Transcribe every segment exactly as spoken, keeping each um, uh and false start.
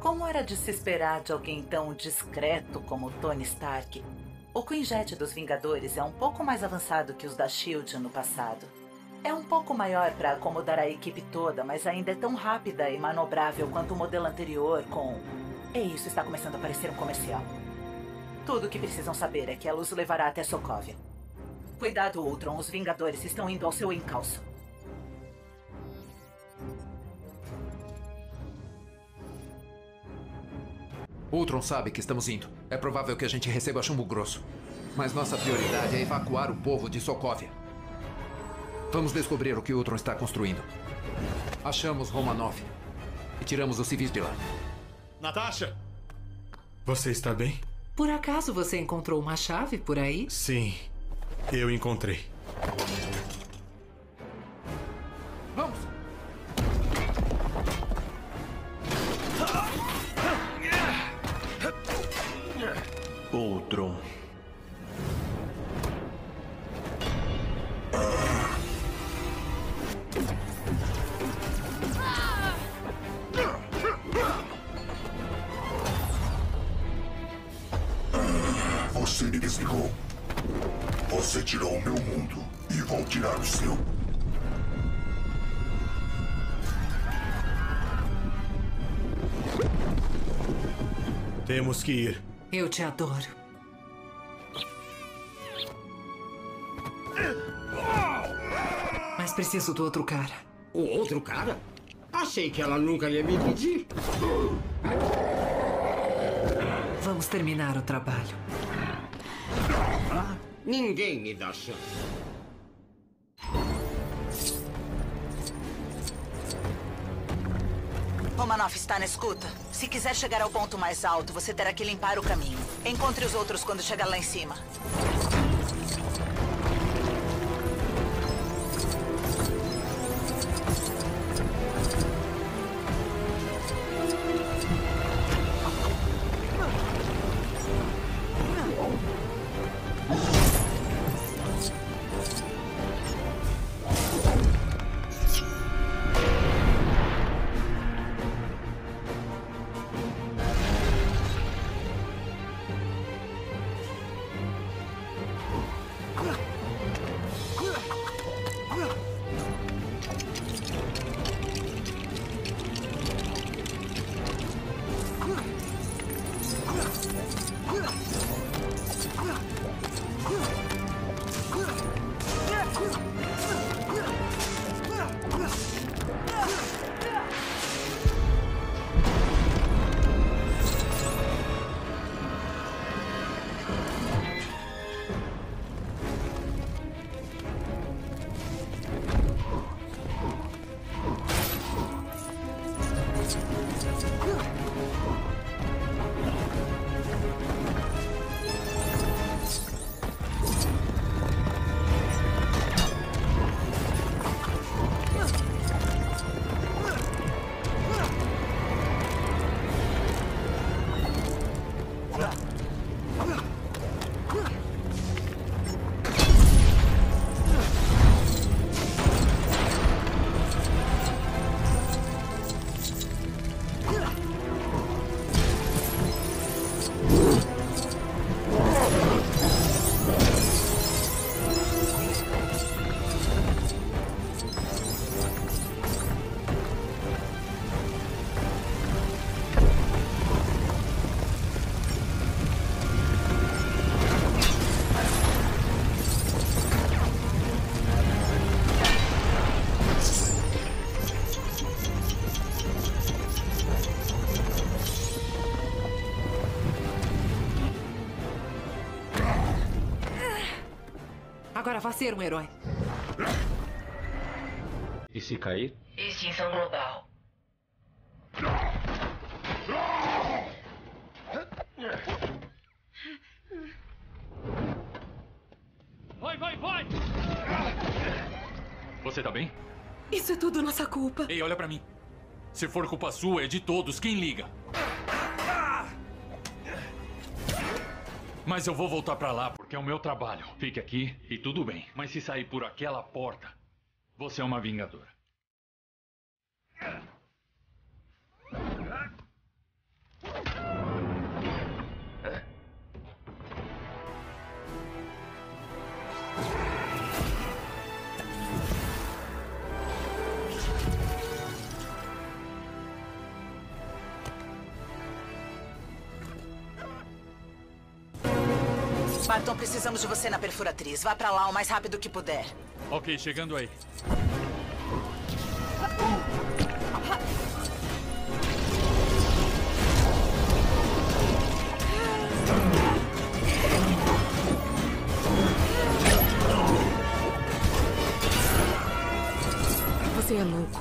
Como era de se esperar de alguém tão discreto como Tony Stark, o Quinjet dos Vingadores é um pouco mais avançado que os da SHIELD no passado. É um pouco maior para acomodar a equipe toda, mas ainda é tão rápida e manobrável quanto o modelo anterior com... E isso está começando a parecer um comercial. Tudo o que precisam saber é que a luz o levará até Sokovia. Cuidado, Ultron, os Vingadores estão indo ao seu encalço. Ultron sabe que estamos indo. É provável que a gente receba chumbo grosso. Mas nossa prioridade é evacuar o povo de Sokovia. Vamos descobrir o que Ultron está construindo. Achamos Romanoff e tiramos os civis de lá. Natasha! Você está bem? Por acaso você encontrou uma chave por aí? Sim, eu encontrei. Vamos! Ultron. Você me desligou. Você tirou o meu mundo e vou tirar o seu. Temos que ir. Eu te adoro. Mas preciso do outro cara. O outro cara? Achei que ela nunca ia me pedir. Vamos terminar o trabalho. Ninguém me dá chance. Romanoff está na escuta. Se quiser chegar ao ponto mais alto, você terá que limpar o caminho. Encontre os outros quando chegar lá em cima. Agora vá ser um herói. E se cair? Extinção global. Vai, vai, vai! Você tá bem? Isso é tudo nossa culpa. Ei, olha pra mim. Se for culpa sua, é de todos. Quem liga? Mas eu vou voltar pra lá porque é o meu trabalho. Fique aqui e tudo bem. Mas se sair por aquela porta, você é uma vingadora. Barton, precisamos de você na perfuratriz. Vá pra lá o mais rápido que puder. Ok, chegando aí. Você é louco.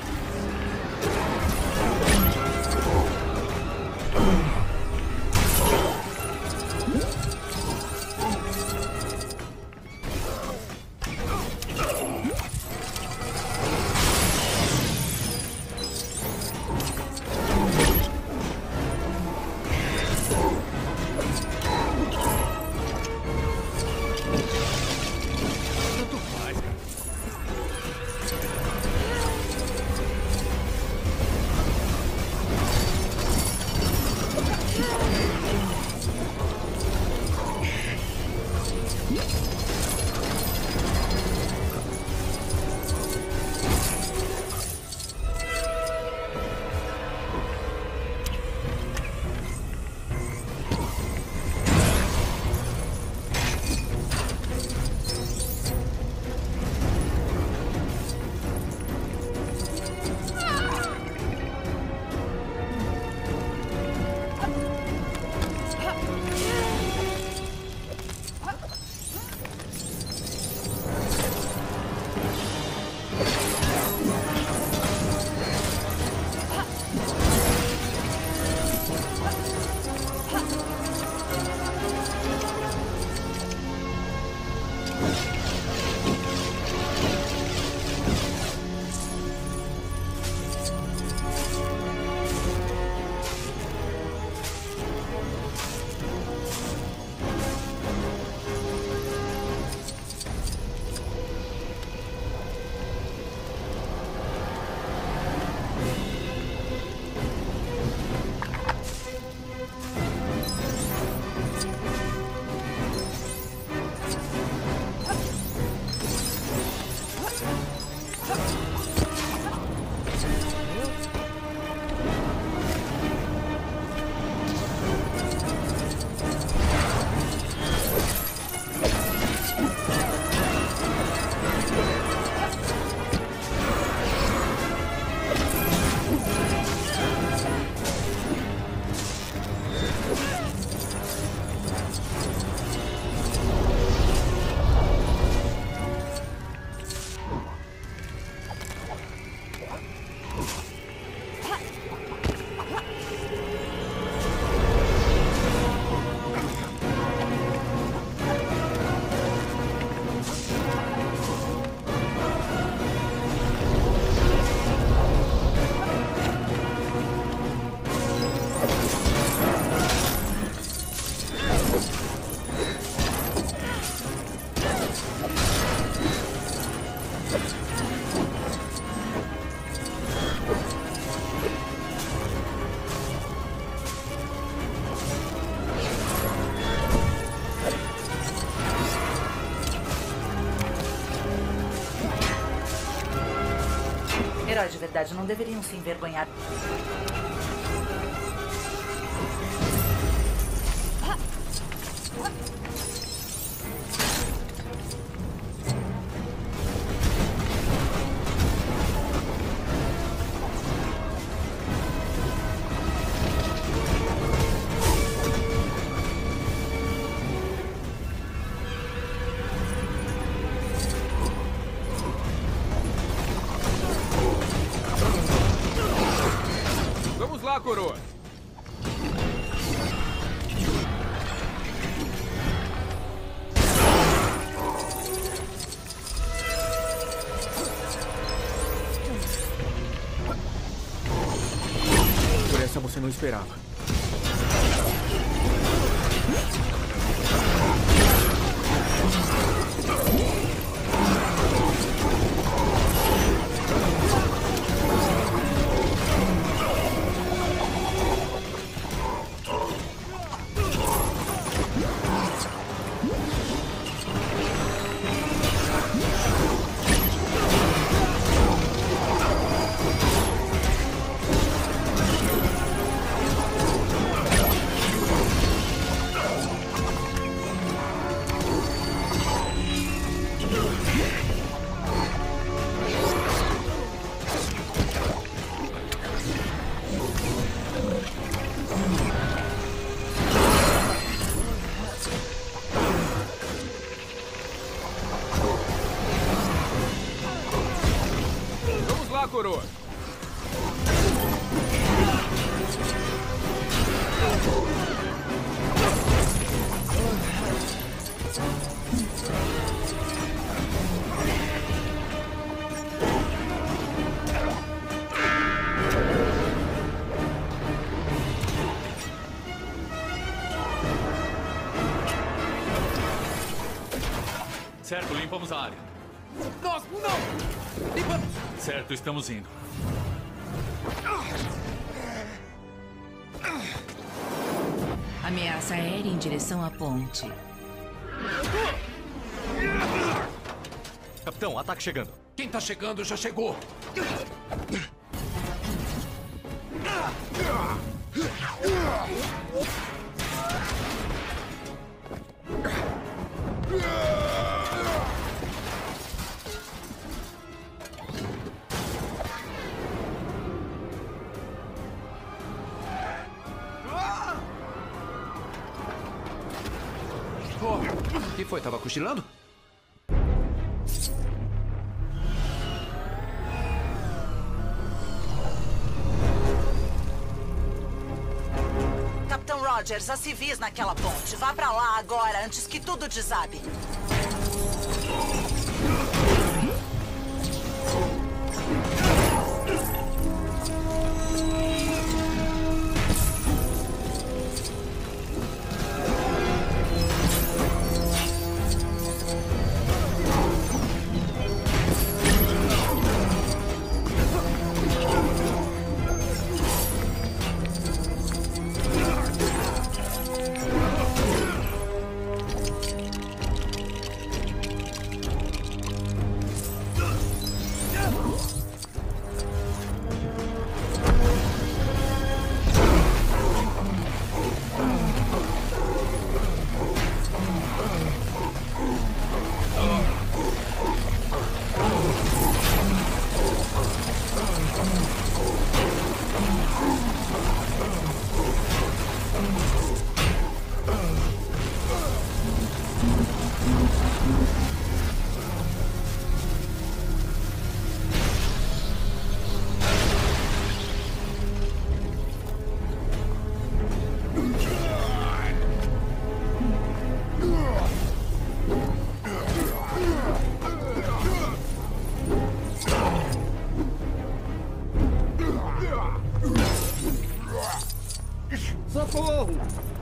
Heróis de verdade não deveriam se envergonhar. Vamos lá, coroa. Por essa você não esperava. coroa. Certo, limpamos a área. Nós não! Limpamos! Certo, estamos indo. Ameaça aérea em direção à ponte. Capitão, ataque chegando. Quem tá chegando já chegou. O que foi? Tava cochilando? Capitão Rogers, há civis naquela ponte. Vá pra lá agora, antes que tudo desabe. Socorro!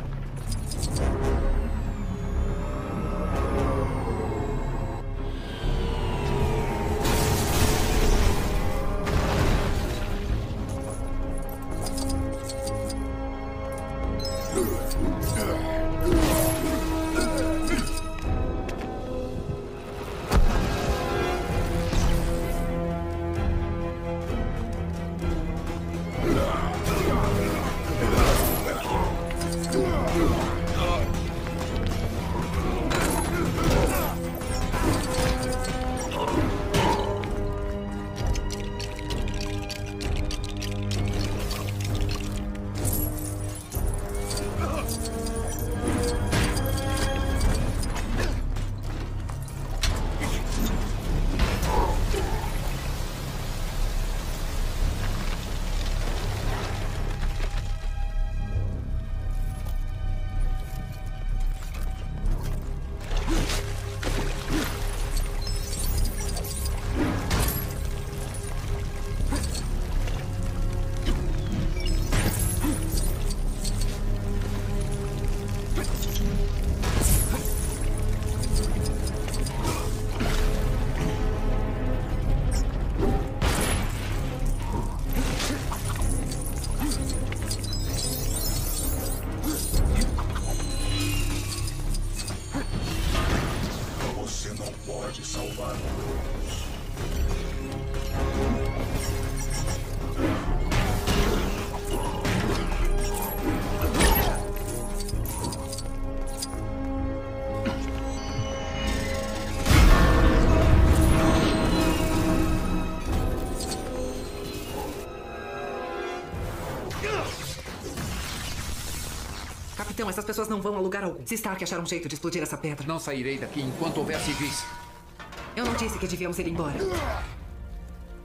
Capitão, essas pessoas não vão a lugar algum. Se Stark achar um jeito de explodir essa pedra... Não sairei daqui enquanto houver civis. Eu não disse que devíamos ir embora.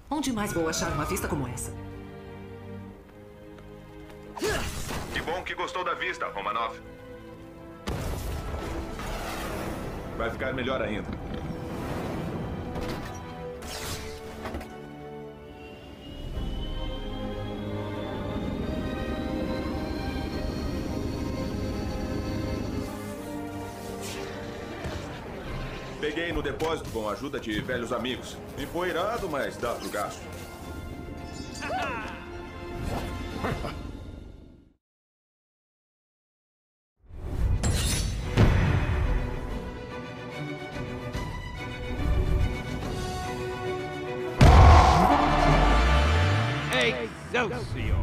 Onde mais vou achar uma vista como essa? Que bom que gostou da vista, Romanov. Vai ficar melhor ainda. Peguei no depósito com a ajuda de velhos amigos. Empoeirado, mas dá pro gasto. Excelsior!